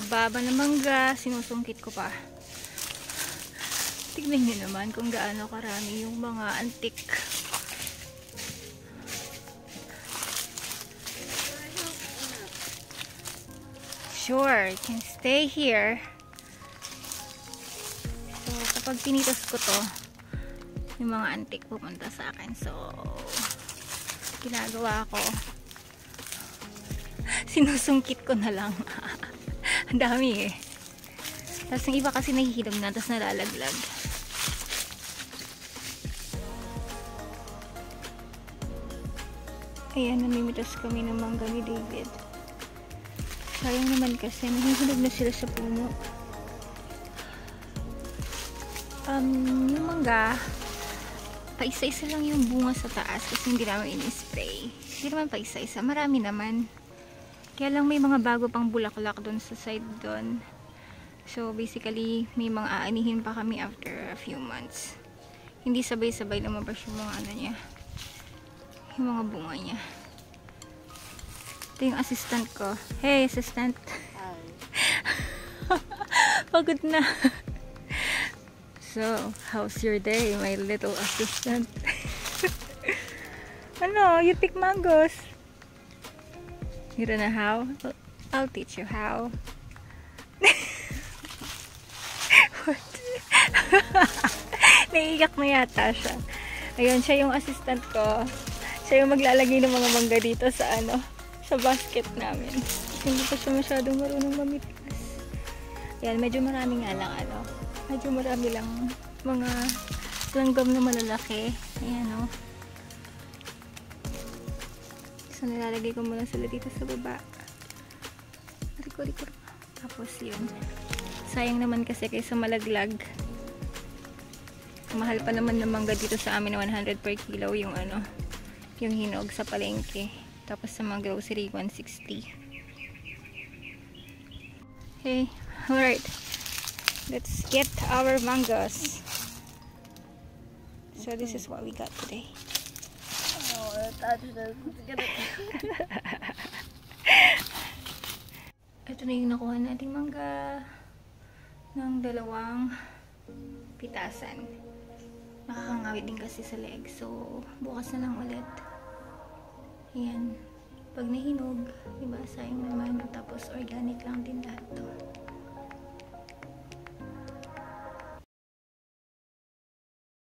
baba ng mangga, sinusungkit ko pa. Tignan nyo naman kung gaano karami yung mga antik. Sure, you can stay here. So, kapag pinitas ko to, yung mga antik pupunta sa akin. So, ginagawa ko, sinusungkit ko na lang. Ang dami eh. Tapos yung iba kasi nahihilog na, tapos nalalaglag. Ayan, namimitas kami ng mangga ni David. Sayang naman kasi nahihilog na sila sa puno. Yung mangga, paisa-isa lang yung bunga sa taas kasi hindi namin in-spray. Hindi naman paisa-isa, marami naman. Kaya lang may mga bago pang bulaklak doon sa side doon. So basically, may mga aanihin pa kami after a few months. Hindi sabay-sabay lumabas yung mga ano niya. Yung mga bunga niya. Ito yung assistant ko. Hey, assistant! Pagod na. So, how's your day, my little assistant? Ano? You pick mangoes? You don't know how? I'll teach you how. What? Naiiyak na yata siya. Ayun, siya yung assistant ko. Siya yung maglalagay ng mga mangga dito sa ano, sa basket namin. Hindi pa siya masyadong marunong mamitigas. Ayan, medyo marami nga lang ano. Medyo marami lang mga langgam na malalaki. Ayan o. So, nilalagay ko muna sila dito sa baba. Riko. Tapos yun. Sayang naman kasi kaysa malaglag. Mahal pa naman ng mangga dito sa amin na 100 per kilo yung ano, yung hinog sa palengke. Tapos sa mga grocery, 160. Okay, alright. Let's get our mangoes. So this is what we got today. Ito na yung nakuha nating mangga ng 2 pitasan. Nakakangawit din kasi sa leg. So bukas na lang ulit. Ayan. Pag nahinog, diba, sayang naman. Tapos organic lang din lahat to.